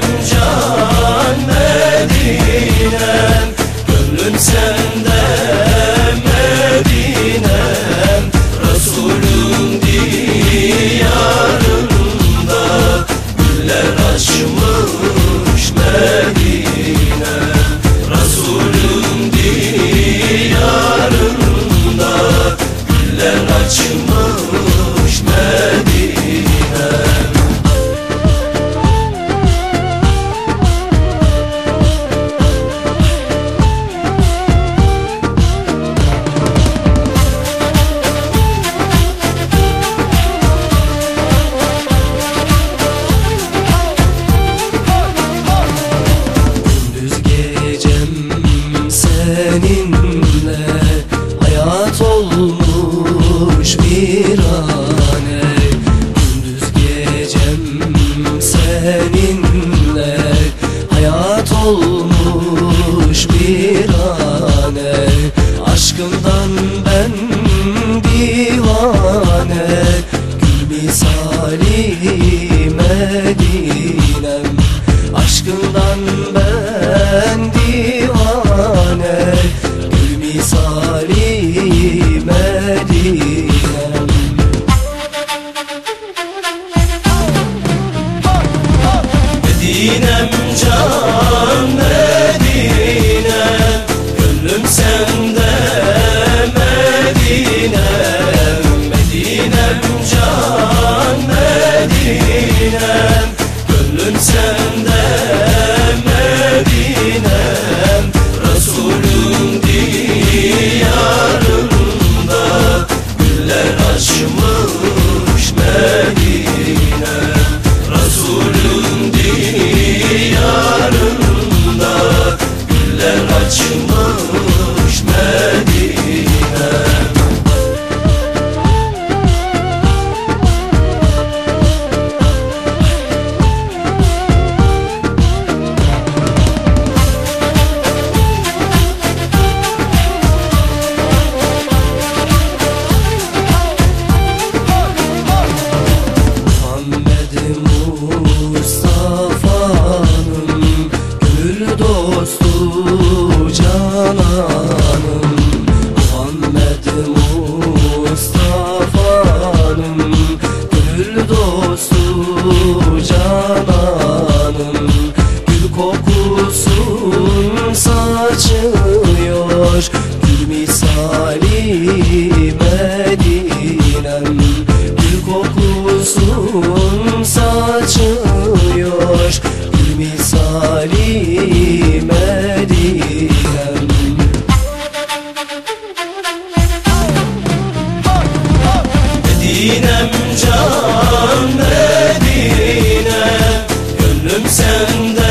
can Medinem, gönlüm sende Medinem. Resulüm diyarında güller açmış Medine. Resulüm diyarında güller açmış Medine. Seninle hayat olmuş virane, gündüz gecem seninle hayat olmuş virane. Aşkından ben divane, gül misali Medinem. Aşkından ben divane, gül misali Medinem. Medinem can Medinem, gönlüm sende Medinem. Medinem can Medinem, gönlüm sende Medinem. Resulüm diyarında güller açmış Medine. Resulüm diyarında güller açmış Medine. Mustafa'nın gönül dostu cananım. Muhammed Mustafa'nın gönül dostu cananım. Gül kokusun saçıyor, gül misali Medinem. Gül kokusun saçıyor, gül misali Medinem. Medinem can Medinem, gönlüm sende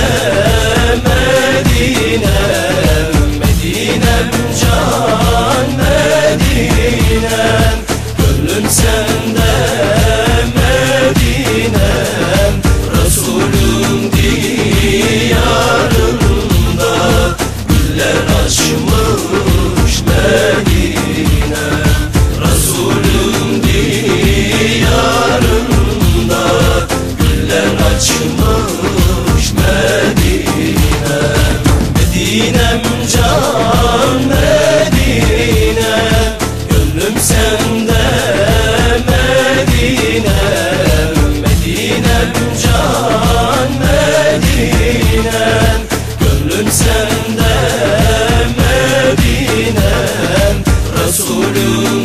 Medinem. Medinem can Medinem, gönlüm sende Medinem. Resulüm diyarında güller açmış Medine. Resulüm diyarında güller açmış Medine. Medinem can Medinem, gönlüm sende Medinem. Medinem can Medinem, gönlüm sende Medinem. Resulüm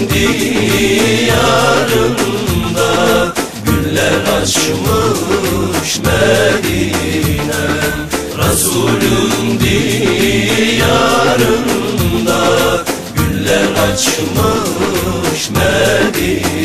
diyarında güller açmış Medinem. Resulüm diyarında güller açmış Medine.